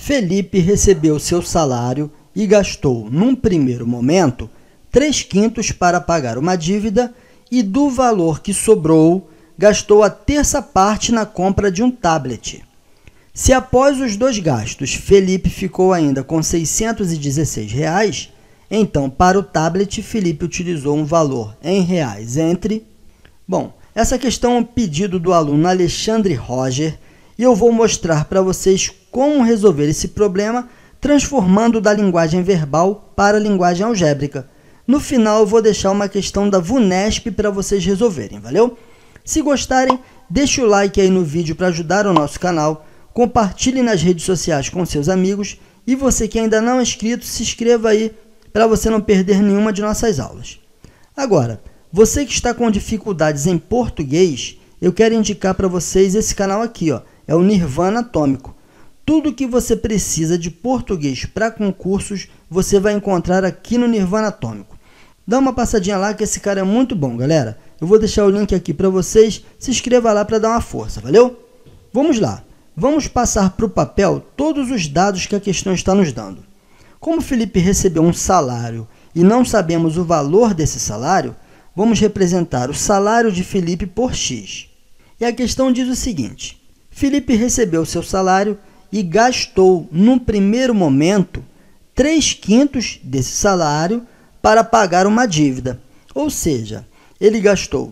Felipe recebeu seu salário e gastou, num primeiro momento, 3/5 para pagar uma dívida e, do valor que sobrou, gastou a terça parte na compra de um tablet. Se após os dois gastos, Felipe ficou ainda com R$ 616, então, para o tablet, Felipe utilizou um valor em reais entre... Bom, essa questão é um pedido do aluno Alexandre Roger e eu vou mostrar para vocês como resolver esse problema transformando da linguagem verbal para a linguagem algébrica. No final, eu vou deixar uma questão da VUNESP para vocês resolverem, valeu? Se gostarem, deixe o like aí no vídeo para ajudar o nosso canal, compartilhe nas redes sociais com seus amigos e você que ainda não é inscrito, se inscreva aí para você não perder nenhuma de nossas aulas. Agora, você que está com dificuldades em português, eu quero indicar para vocês esse canal aqui, ó, é o Nirvana Atômico. Tudo que você precisa de português para concursos, você vai encontrar aqui no Nirvana Atômico. Dá uma passadinha lá que esse cara é muito bom, galera. Eu vou deixar o link aqui para vocês, se inscreva lá para dar uma força, valeu? Vamos lá, vamos passar para o papel todos os dados que a questão está nos dando. Como Felipe recebeu um salário e não sabemos o valor desse salário, vamos representar o salário de Felipe por X. E a questão diz o seguinte: Felipe recebeu seu salário e gastou, num primeiro momento, 3/5 desse salário para pagar uma dívida. Ou seja, ele gastou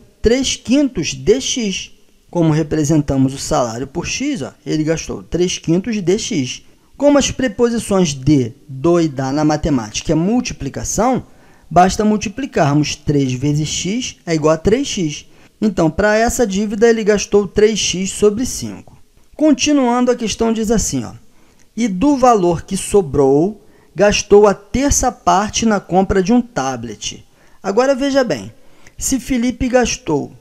3/5 de X. Como representamos o salário por X, ó, ele gastou 3/5 de X. Como as preposições de, do e da na matemática é multiplicação, basta multiplicarmos 3 vezes x é igual a 3x. Então, para essa dívida, ele gastou 3x sobre 5. Continuando, a questão diz assim, ó, e do valor que sobrou, gastou a terça parte na compra de um tablet. Agora, veja bem, se Felipe gastou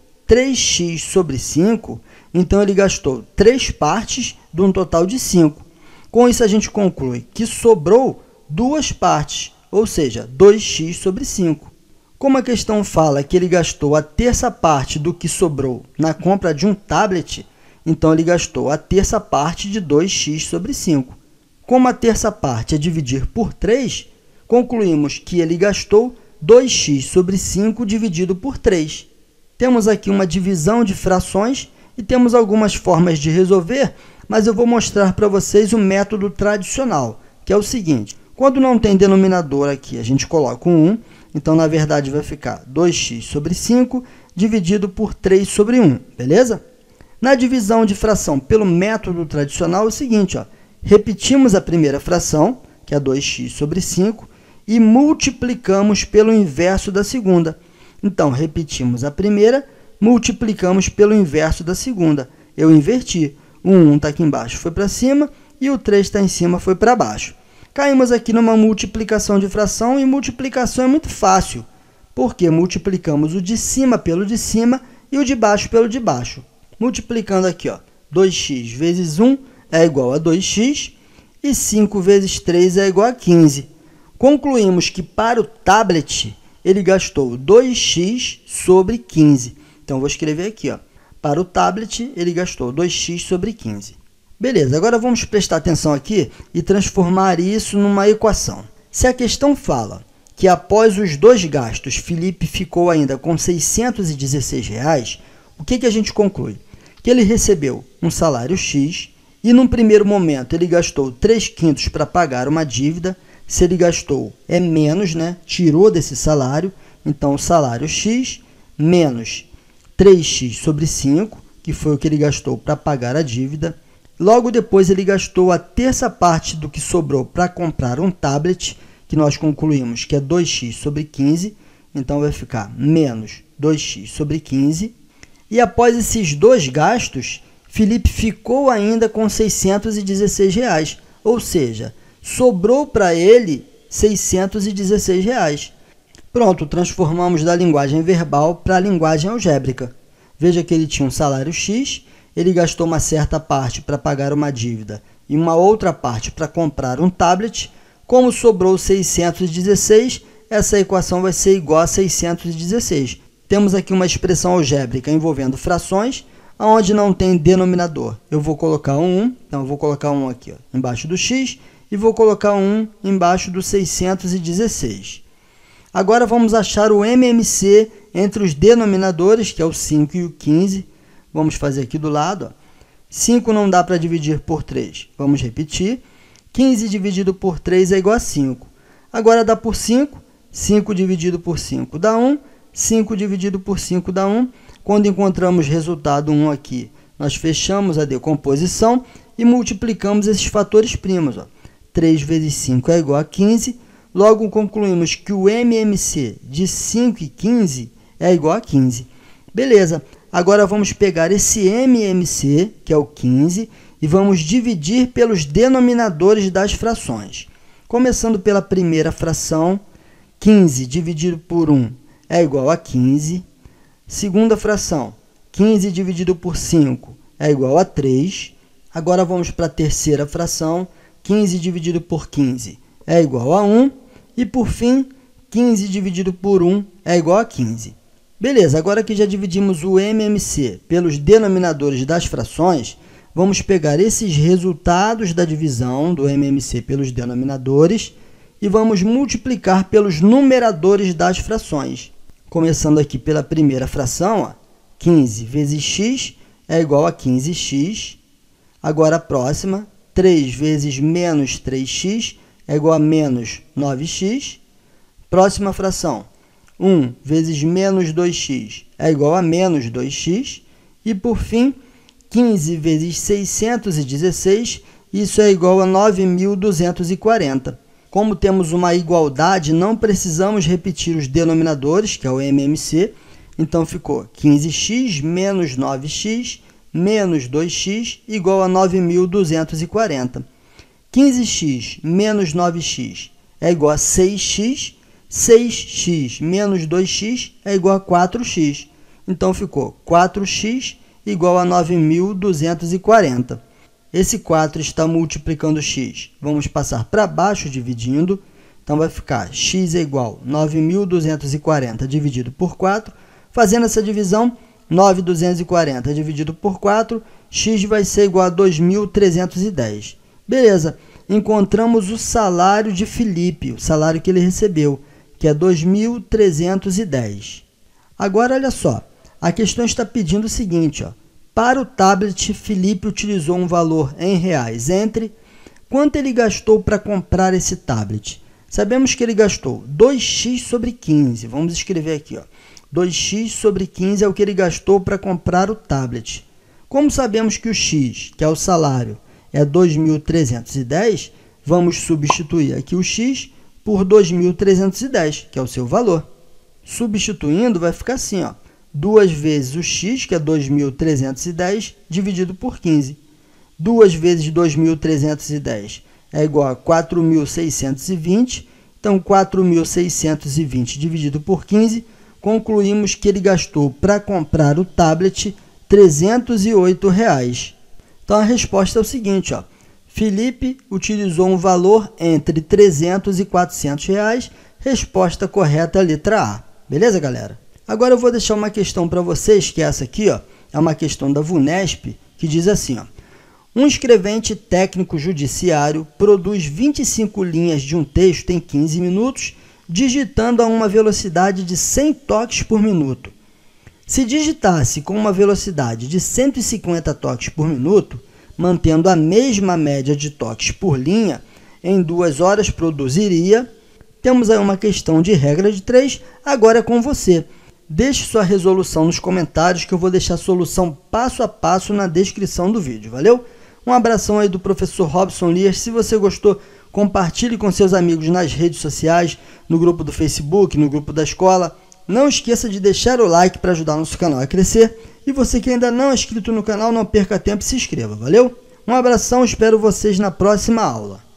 3x sobre 5, então ele gastou 3 partes de um total de 5. Com isso, a gente conclui que sobrou 2 partes, ou seja, 2x sobre 5. Como a questão fala que ele gastou a terça parte do que sobrou na compra de um tablet, então ele gastou a terça parte de 2x sobre 5. Como a terça parte é dividir por 3, concluímos que ele gastou 2x sobre 5 dividido por 3. Temos aqui uma divisão de frações e temos algumas formas de resolver, mas eu vou mostrar para vocês o método tradicional, que é o seguinte: quando não tem denominador aqui, a gente coloca um 1, então, na verdade, vai ficar 2x sobre 5 dividido por 3 sobre 1, beleza? Na divisão de fração pelo método tradicional é o seguinte, ó, repetimos a primeira fração, que é 2x sobre 5, e multiplicamos pelo inverso da segunda. Então, repetimos a primeira, multiplicamos pelo inverso da segunda. Eu inverti. O 1 está aqui embaixo, foi para cima, e o 3 está em cima, foi para baixo. Caímos aqui numa multiplicação de fração, e multiplicação é muito fácil, porque multiplicamos o de cima pelo de cima e o de baixo pelo de baixo. Multiplicando aqui, ó, 2x vezes 1 é igual a 2x, e 5 vezes 3 é igual a 15. Concluímos que para o tablet, ele gastou 2x sobre 15. Então, vou escrever aqui, ó, para o tablet, ele gastou 2x sobre 15. Beleza, agora vamos prestar atenção aqui e transformar isso numa equação. Se a questão fala que após os dois gastos, Felipe ficou ainda com R$ 616, o que a gente conclui? Que ele recebeu um salário X e, num primeiro momento, ele gastou 3/5 para pagar uma dívida. Se ele gastou, é menos, né? Tirou desse salário. Então, o salário X menos 3x sobre 5, que foi o que ele gastou para pagar a dívida. Logo depois, ele gastou a terça parte do que sobrou para comprar um tablet, que nós concluímos que é 2x sobre 15. Então, vai ficar menos 2x sobre 15. E após esses dois gastos, Felipe ficou ainda com R$ 616, ou seja, sobrou para ele R$ 616. Pronto, transformamos da linguagem verbal para a linguagem algébrica. Veja que ele tinha um salário X, ele gastou uma certa parte para pagar uma dívida e uma outra parte para comprar um tablet. Como sobrou 616, essa equação vai ser igual a 616. Temos aqui uma expressão algébrica envolvendo frações, Onde não tem denominador, eu vou colocar um 1. Então, eu vou colocar um aqui, ó, embaixo do x e vou colocar um embaixo do 616. Agora, vamos achar o MMC entre os denominadores, que é o 5 e o 15. Vamos fazer aqui do lado. Ó. 5 não dá para dividir por 3. Vamos repetir. 15 dividido por 3 é igual a 5. Agora, dá por 5. 5 dividido por 5 dá 1. 5 dividido por 5 dá 1. Quando encontramos resultado 1 aqui, nós fechamos a decomposição e multiplicamos esses fatores primos. Ó. 3 vezes 5 é igual a 15. Logo, concluímos que o MMC de 5 e 15 é igual a 15. Beleza. Agora, vamos pegar esse MMC, que é o 15, e vamos dividir pelos denominadores das frações. Começando pela primeira fração, 15 dividido por 1 é igual a 15. Segunda fração, 15 dividido por 5 é igual a 3. Agora, vamos para a terceira fração, 15 dividido por 15 é igual a 1. E, por fim, 15 dividido por 1 é igual a 15. Beleza, agora que já dividimos o MMC pelos denominadores das frações, vamos pegar esses resultados da divisão do MMC pelos denominadores e vamos multiplicar pelos numeradores das frações. Começando aqui pela primeira fração, ó, 15 vezes x é igual a 15x. Agora, a próxima, 3 vezes menos 3x é igual a menos 9x. Próxima fração, 1 vezes menos 2x é igual a menos 2x. E, por fim, 15 vezes 616, isso é igual a 9.240. Como temos uma igualdade, não precisamos repetir os denominadores, que é o MMC. Então, ficou 15x menos 9x menos 2x igual a 9.240. 15x menos 9x é igual a 6x. 6x menos 2x é igual a 4x. Então, ficou 4x igual a 9.240. Esse 4 está multiplicando x. Vamos passar para baixo dividindo. Então, vai ficar x é igual a 9.240 dividido por 4. Fazendo essa divisão, 9.240 dividido por 4, x vai ser igual a 2.310. Beleza, encontramos o salário de Felipe, o salário que ele recebeu, que é 2.310. Agora, olha só, a questão está pedindo o seguinte, ó. Para o tablet, Felipe utilizou um valor em reais entre... Quanto ele gastou para comprar esse tablet? Sabemos que ele gastou 2x sobre 15. Vamos escrever aqui, ó. 2x sobre 15 é o que ele gastou para comprar o tablet. Como sabemos que o x, que é o salário, é 2.310, vamos substituir aqui o x por 2.310, que é o seu valor. Substituindo, vai ficar assim, ó. 2 vezes o x, que é 2.310, dividido por 15. 2 vezes 2.310 é igual a 4.620. Então, 4.620 dividido por 15, concluímos que ele gastou para comprar o tablet R$ 308. Então, a resposta é o seguinte, ó. Felipe utilizou um valor entre 300 e 400 reais. Resposta correta, a letra A. Beleza, galera? Agora eu vou deixar uma questão para vocês, que é essa aqui, ó. É uma questão da VUNESP, que diz assim, ó. Um escrevente técnico judiciário produz 25 linhas de um texto em 15 minutos, digitando a uma velocidade de 100 toques por minuto. Se digitasse com uma velocidade de 150 toques por minuto, mantendo a mesma média de toques por linha, em 2 horas produziria... Temos aí uma questão de regra de 3, agora é com você. Deixe sua resolução nos comentários, que eu vou deixar a solução passo a passo na descrição do vídeo, valeu? Um abração aí do professor Robson Lias. Se você gostou, compartilhe com seus amigos nas redes sociais, no grupo do Facebook, no grupo da escola. Não esqueça de deixar o like para ajudar nosso canal a crescer. E você que ainda não é inscrito no canal, não perca tempo e se inscreva, valeu? Um abração, espero vocês na próxima aula.